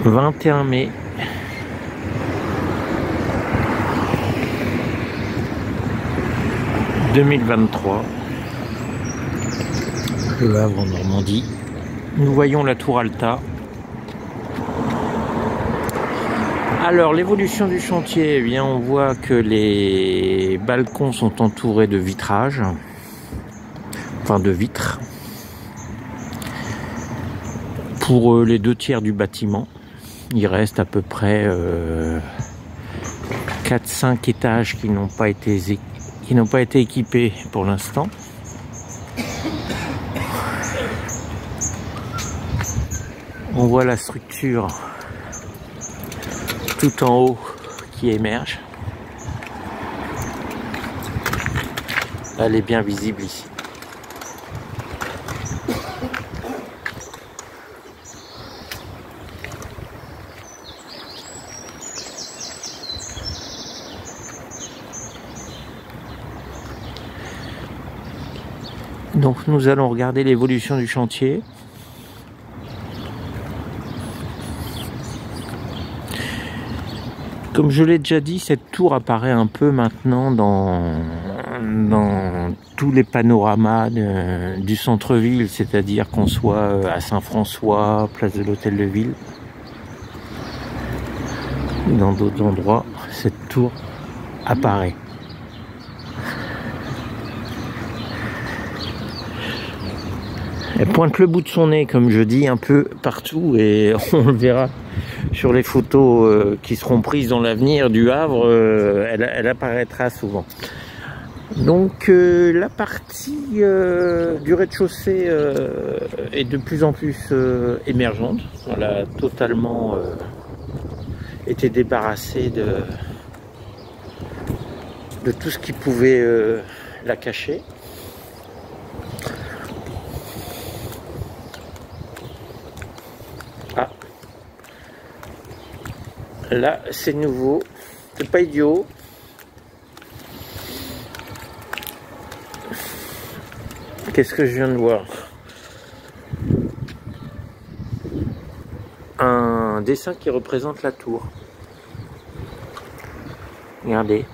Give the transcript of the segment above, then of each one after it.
21 mai 2023, Le Havre en Normandie. Nous voyons la tour Alta. Alors l'évolution du chantier, eh bien on voit que les balcons sont entourés de vitrages, enfin de vitres, pour les 2/3 du bâtiment. Il reste à peu près 4-5 étages qui n'ont pas été équipés pour l'instant. On voit la structure tout en haut qui émerge. Elle est bien visible ici. Donc nous allons regarder l'évolution du chantier. Comme je l'ai déjà dit, cette tour apparaît un peu maintenant dans tous les panoramas du centre-ville, c'est-à-dire qu'on soit à Saint-François, place de l'Hôtel de Ville, dans d'autres endroits, cette tour apparaît. Elle pointe le bout de son nez, comme je dis, un peu partout, et on le verra sur les photos qui seront prises dans l'avenir du Havre, elle apparaîtra souvent. Donc la partie du rez-de-chaussée est de plus en plus émergente. Elle a totalement été débarrassée de tout ce qui pouvait la cacher. Ah, là c'est nouveau, c'est pas idiot. Qu'est-ce que je viens de voir? Un dessin qui représente la tour. Regardez.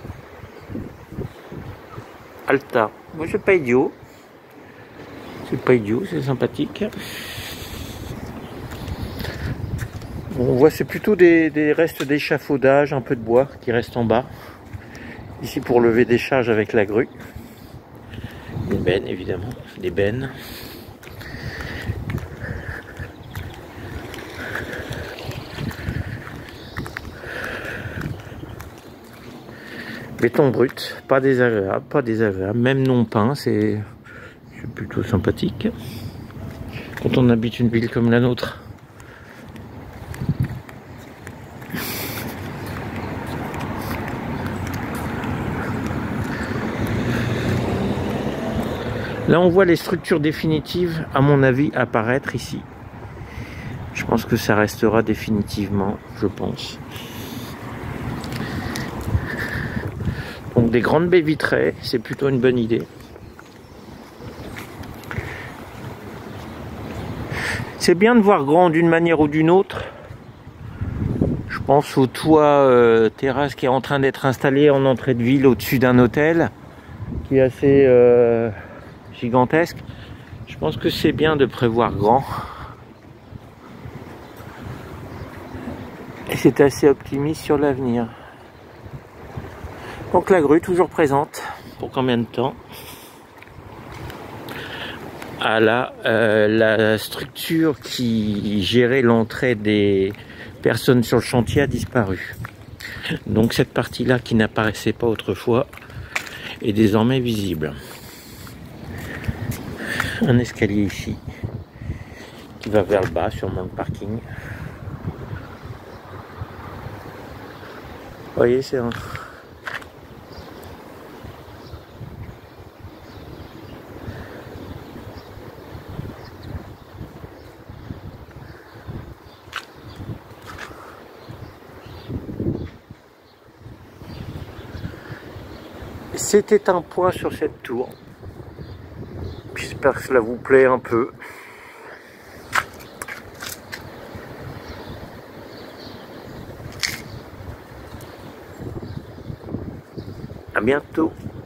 Alta. Moi c'est pas idiot. C'est pas idiot, c'est sympathique. On voit c'est plutôt des restes d'échafaudage, un peu de bois qui reste en bas. Ici pour lever des charges avec la grue. Des bennes évidemment, des bennes. Béton brut, pas désagréable, même non peint, c'est plutôt sympathique. Quand on habite une ville comme la nôtre. Là, on voit les structures définitives, à mon avis, apparaître ici. Je pense que ça restera définitivement, je pense. Donc des grandes baies vitrées, c'est plutôt une bonne idée. C'est bien de voir grand d'une manière ou d'une autre. Je pense au toit terrasse qui est en train d'être installé en entrée de ville au-dessus d'un hôtel, qui est assez gigantesque. Je pense que c'est bien de prévoir grand. Et c'est assez optimiste sur l'avenir. Donc la grue toujours présente. Pour combien de temps? Ah là, la structure qui gérait l'entrée des personnes sur le chantier a disparu. Donc cette partie-là qui n'apparaissait pas autrefois est désormais visible. Un escalier ici qui va vers le bas, sûrement le parking. Vous voyez, c'est un... C'était un point sur cette tour. J'espère que cela vous plaît un peu. À bientôt.